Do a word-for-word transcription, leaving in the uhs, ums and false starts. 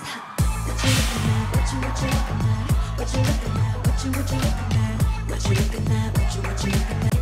What you looking at? What you what you looking at? What you looking at? What you what you looking at? What you looking at? What you what you looking at?